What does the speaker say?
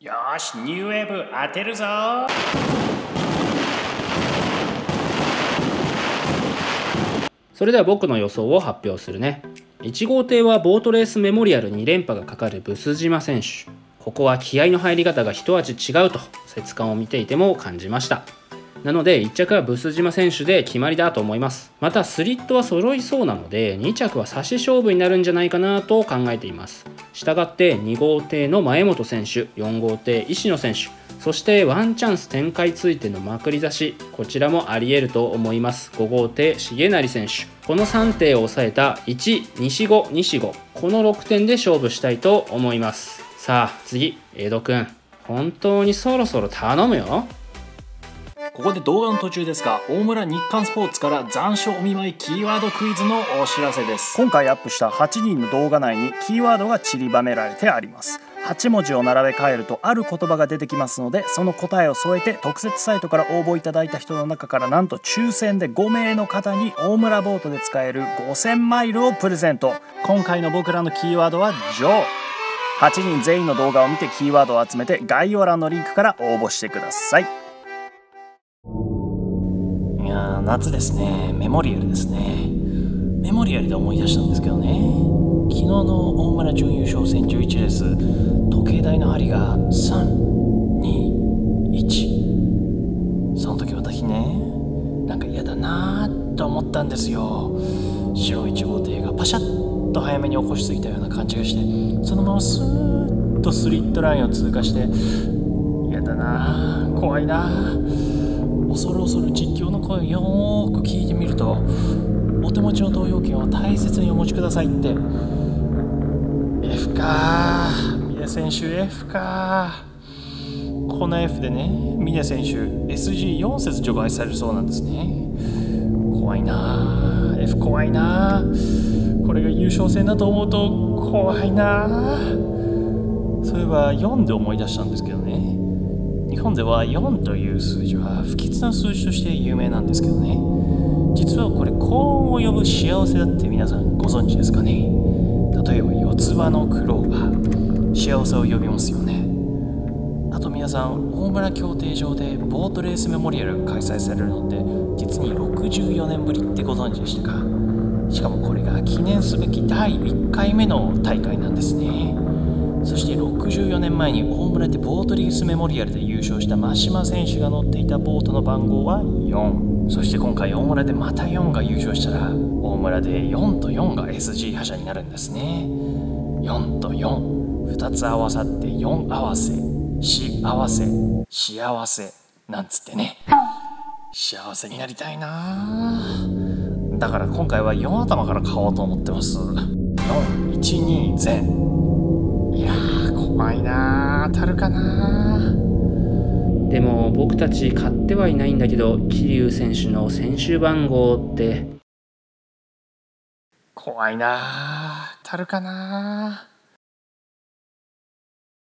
よーし、ニューウェーブ当てるぞー。 それでは僕の予想を発表するね。1号艇はボートレースメモリアル2連覇がかかるブス島選手。ここは気合の入り方が一味違うと節感を見ていても感じました。なので1着はブス島選手で決まりだと思います。またスリットは揃いそうなので2着は差し勝負になるんじゃないかなと考えています。したがって2号艇の前本選手、4号艇石野選手、そしてワンチャンス展開ついてのまくり差し、こちらもありえると思います。5号艇重成選手、この3艇を抑えた1、西5、西5、この6点で勝負したいと思います。さあ次、江戸くん、本当にそろそろ頼むよ。 ここで動画の途中ですが、大村日刊スポーツから残暑お見舞いキーワードクイズのお知らせです。 今回アップした8人の動画内にキーワードが散りばめられてあります。8文字を並べ替えるとある言葉が出てきますので、その答えを添えて特設サイトから応募いただいた人の中からなんと抽選で5名の方に大村ボートで使える5000マイルをプレゼント。今回の僕らのキーワードはジョー。8人全員の動画を見てキーワードを集めて概要欄のリンクから応募してください。 いやー、夏ですね。メモリアルですね。メモリアルで思い出したんですけどね、昨日の大村準優勝戦11レース、時計台の針が3、2、1。その時私ね、なんか嫌だなーと思ったんですよ。白1号艇がパシャッと早めに起こしすぎたような感じがして、そのままスーッとスリットラインを通過して、嫌だなー、怖いなー。恐る恐る実況の声をよーく聞いてみると、お手持ちの投票権を大切にお持ちくださいって。 F かー、峰選手 F かー。この F でね、峰選手 SG4 節除外されるそうなんですね。怖いなー、 F 怖いなー。これが優勝戦だと思うと怖いなー。そういえば4で思い出したんですけどね、日本では4という数字は不吉な数字として有名なんですけどね、実はこれ幸運を呼ぶ幸せだって皆さんご存知ですかね。例えば四つ葉のクローバー、幸せを呼びますよね。あと皆さん、大村競艇場でボートレースメモリアルが開催されるのって実に64年ぶりってご存知でしたか。しかもこれが記念すべき第1回目の大会なんですね。そして64年前に大村でボートレースメモリアルで優勝した真島選手が乗っていたボートの番号は4。そして今回大村でまた4が優勝したら、大村で4と4が SG 覇者になるんですね。4と4、2つ合わさって4合わせ、4合わせ、幸せなんつってね。幸せになりたいな。だから今回は4頭から買おうと思ってます。4、1、2、全。いやー、怖いなー、当たるかなー。 でも僕たち買ってはいないんだけど、桐生選手の選手番号って怖いなー、当たるかなー。